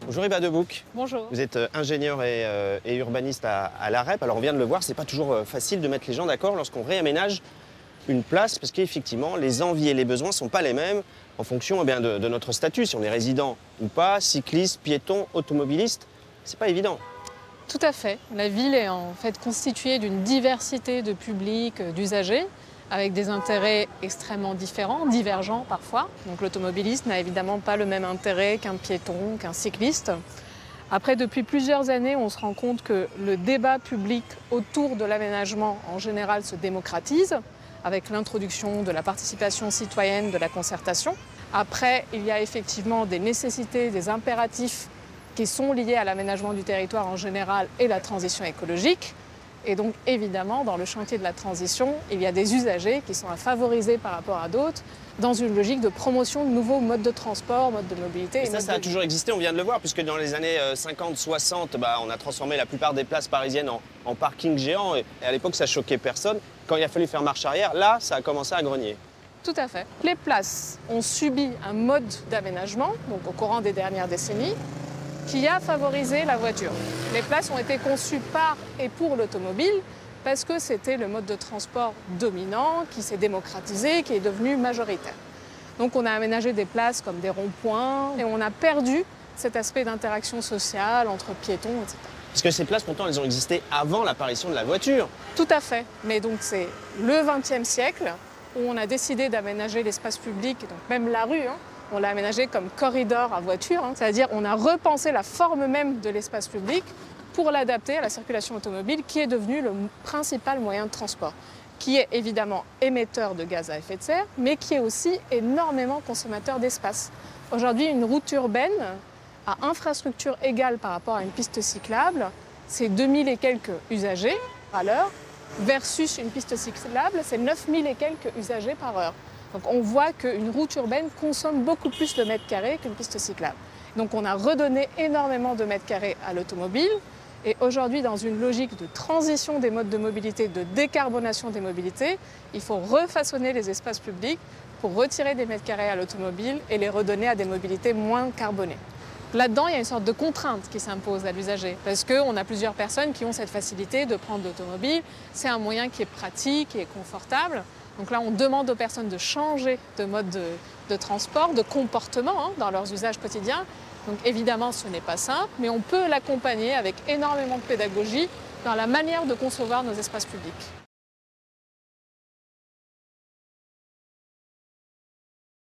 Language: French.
Bonjour Eva Debouc. Bonjour. Vous êtes ingénieur et urbaniste à la REP. Alors on vient de le voir, c'est pas toujours facile de mettre les gens d'accord lorsqu'on réaménage une place parce qu'effectivement les envies et les besoins ne sont pas les mêmes en fonction de notre statut, si on est résident ou pas, cycliste, piéton, automobiliste. C'est pas évident. Tout à fait. La ville est en fait constituée d'une diversité de publics, d'usagers, avec des intérêts extrêmement différents, divergents parfois. Donc l'automobiliste n'a évidemment pas le même intérêt qu'un piéton, qu'un cycliste. Après, depuis plusieurs années, on se rend compte que le débat public autour de l'aménagement en général se démocratise, avec l'introduction de la participation citoyenne, de la concertation. Après, il y a effectivement des nécessités, des impératifs qui sont liés à l'aménagement du territoire en général et la transition écologique. Et donc, évidemment, dans le chantier de la transition, il y a des usagers qui sont à favoriser par rapport à d'autres dans une logique de promotion de nouveaux modes de transport, modes de mobilité. Et ça a toujours existé, on vient de le voir, puisque dans les années 50-60, on a transformé la plupart des places parisiennes en parking géant. Et à l'époque, ça choquait personne. Quand il a fallu faire marche arrière, là, ça a commencé à grogner. Tout à fait. Les places ont subi un mode d'aménagement, donc au courant des dernières décennies, qui a favorisé la voiture. Les places ont été conçues par et pour l'automobile parce que c'était le mode de transport dominant qui s'est démocratisé, qui est devenu majoritaire. Donc on a aménagé des places comme des ronds-points et on a perdu cet aspect d'interaction sociale entre piétons, etc. Parce que ces places, pourtant, elles ont existé avant l'apparition de la voiture. Tout à fait. Mais donc c'est le XXe siècle où on a décidé d'aménager l'espace public, donc même la rue, on l'a aménagé comme corridor à voiture, c'est-à-dire on a repensé la forme même de l'espace public pour l'adapter à la circulation automobile qui est devenue le principal moyen de transport, qui est évidemment émetteur de gaz à effet de serre, mais qui est aussi énormément consommateur d'espace. Aujourd'hui, une route urbaine à infrastructure égale par rapport à une piste cyclable, c'est 2000 et quelques usagers à l'heure, versus une piste cyclable, c'est 9000 et quelques usagers par heure. Donc on voit qu'une route urbaine consomme beaucoup plus de mètres carrés qu'une piste cyclable. Donc on a redonné énormément de mètres carrés à l'automobile. Et aujourd'hui, dans une logique de transition des modes de mobilité, de décarbonation des mobilités, il faut refaçonner les espaces publics pour retirer des mètres carrés à l'automobile et les redonner à des mobilités moins carbonées. Là-dedans, il y a une sorte de contrainte qui s'impose à l'usager parce qu'on a plusieurs personnes qui ont cette facilité de prendre l'automobile. C'est un moyen qui est pratique et confortable. Donc là, on demande aux personnes de changer de mode de transport, de comportement dans leurs usages quotidiens. Donc évidemment, ce n'est pas simple, mais on peut l'accompagner avec énormément de pédagogie dans la manière de concevoir nos espaces publics.